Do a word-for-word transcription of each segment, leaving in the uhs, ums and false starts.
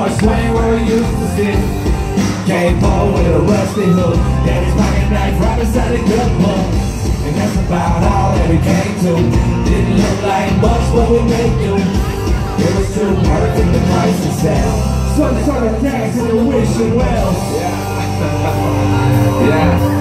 Horse swing where we used to sit. Came home with a rusty hook. Daddy's pocket knife right beside the good book. And that's about all that we came to. Didn't look like much, but we made do. It was too perfect, the price to sell. Some sort of cash in the wishing well. Yeah. Yeah.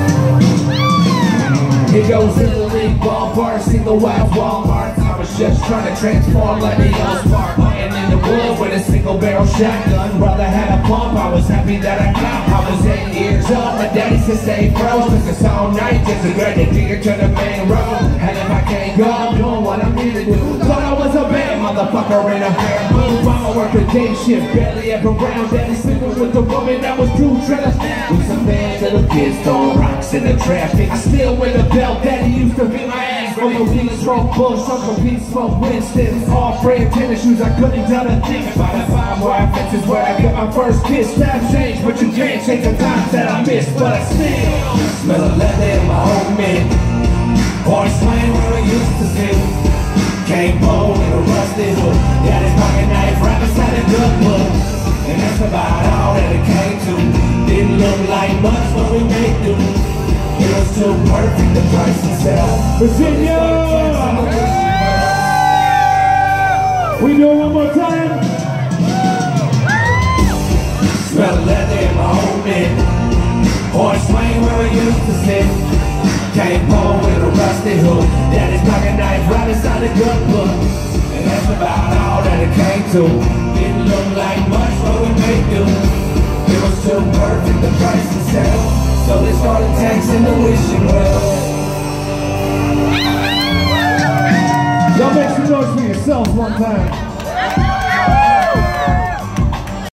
He goes in the league ballpark, see the wild Walmart. I was just trying to transform like the All-Spark. Hunting in the wood with a single barrel shotgun. Brother had a pump, I was happy that I got. I was eight years old, my daddy said stay froze. Took us all night just to grab the digger to the main road. And if I can't go, I'm doing what I need to do. Thought I was a bad motherfucker in a hair move. I'ma work a day shift, barely ever around. Daddy sleeping with the woman that was too trash. We some bad little kids throwing rocks in the traffic. I still wear the belt, daddy used to beat my ass. On the weed smoke bush, Uncle Pete smoke Winston's. All brand tennis shoes, I couldn't tell a thing about the five wire fences where I got my first kiss. Times change, but you can't change the times that I missed. But I still smell a leather in my old man. Horse swing where I used to sit. Came home with a rusty hook. Daddy's pocket knife right beside the good book. And that's about all that it came to. Didn't look like much, but we made do. It was too perfect, the price to sell. Virginia! We do it one more time. Smell the leather in my old man. Horse swing where we used to sit. Came home with a rusty hook. Daddy's pocket knife right inside the good book. And that's about all that it came to. Didn't look like much, but we made do. It was too perfect, the price to sell. So they started taxing the wishing well. Y'all make some noise for yourselves one time.